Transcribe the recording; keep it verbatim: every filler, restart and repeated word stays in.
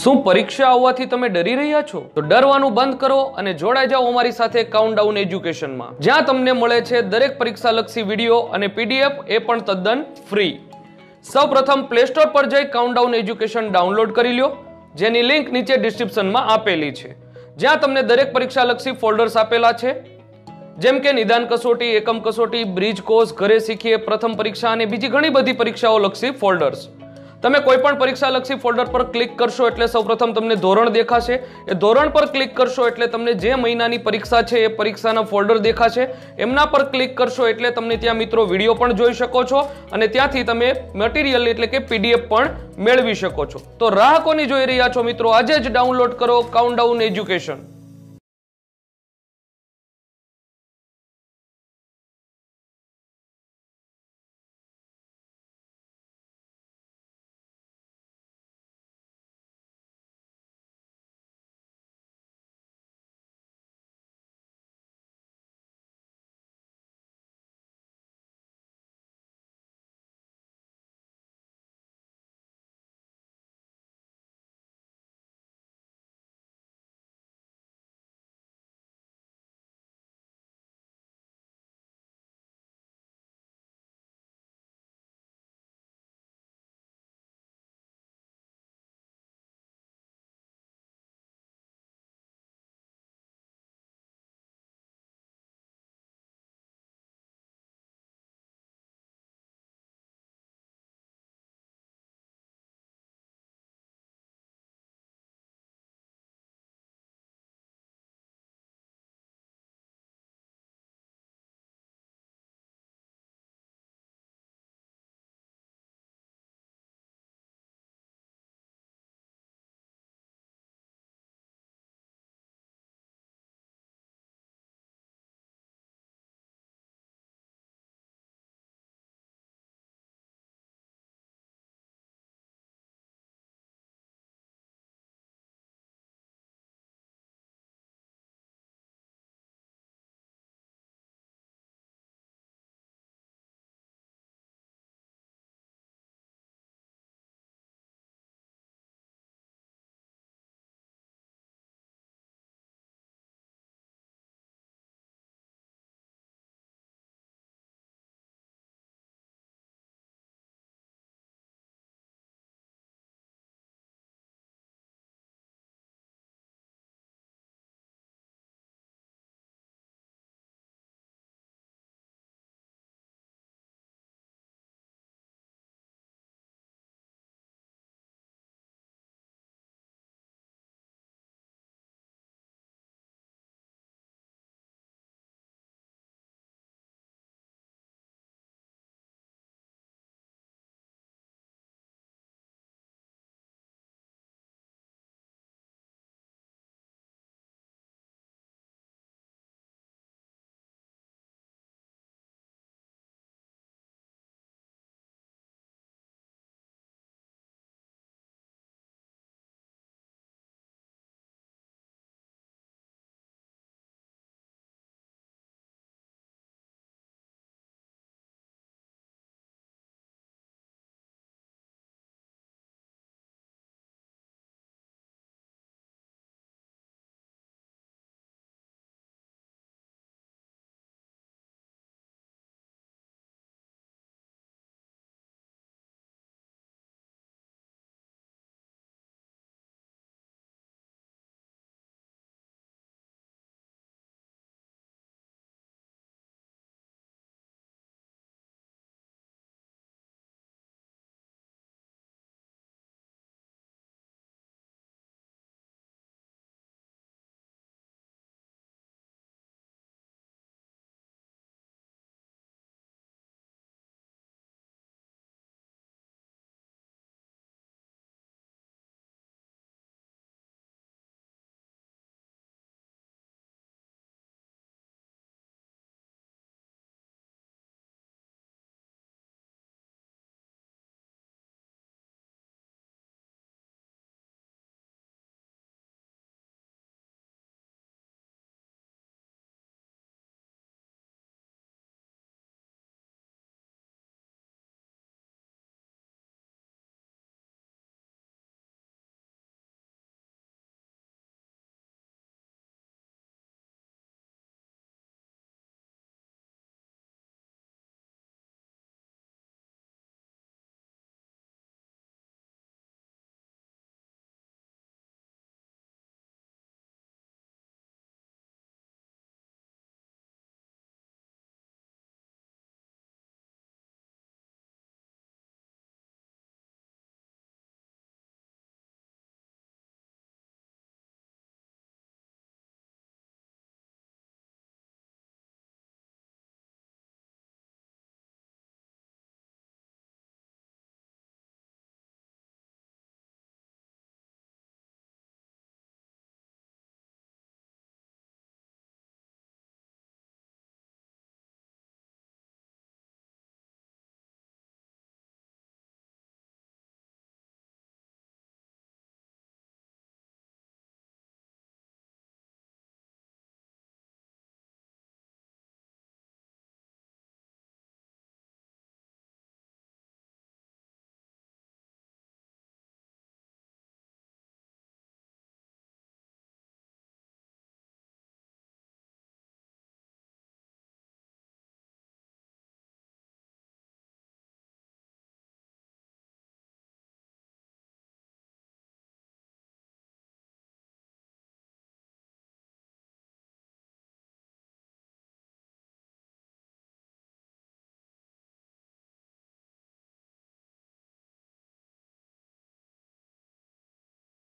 શું પરીક્ષા આવવાથી તમે ડરી રહ્યા છો? તો ડરવાનું બંધ કરો અને જોડાઈ જાઓ અમારી સાથે કાઉન્ટડાઉન એજ્યુકેશનમાં, જ્યાં તમને મળે છે દરેક પરીક્ષાલક્ષી વિડીયો અને પીડીએફ, એ પણ તદ્દન ફ્રી. સૌપ્રથમ પ્લે સ્ટોર પર જઈ કાઉન્ટડાઉન એજ્યુકેશન ડાઉનલોડ કરી લો, જેની લિંક નીચે ડિસ્ક્રિપ્શનમાં આપેલી છે, જ્યાં તમને દરેક પરીક્ષાલક્ષી ફોલ્ડર્સ આપેલા છે, જેમ કે નિદાન કસોટી, એકમ કસોટી, બ્રિજ કોર્સ, ઘરે શીખીએ, પ્રથમ પરીક્ષા અને બીજી ઘણી બધી પરીક્ષાઓ લક્ષી ફોલ્ડર્સ. તમે કોઈ પણ પરીક્ષાલક્ષી ફોલ્ડર પર ક્લિક કરશો એટલે સૌપ્રથમ તમને ધોરણ દેખાશે. એ ધોરણ પર ક્લિક કરશો એટલે તમને જે મહિનાની પરીક્ષા છે એ પરીક્ષાના ફોલ્ડર દેખાશે. એમના પર ક્લિક કરશો એટલે તમને ત્યાં મિત્રો વિડીયો પણ જોઈ શકો છો અને ત્યાંથી તમે મટીરિયલ એટલે કે પીડીએફ પણ મેળવી શકો છો. તો રાહ કોની જોઈ રહ્યા છો મિત્રો? આજે જ ડાઉનલોડ કરો કાઉન્ટડાઉન એજ્યુકેશન.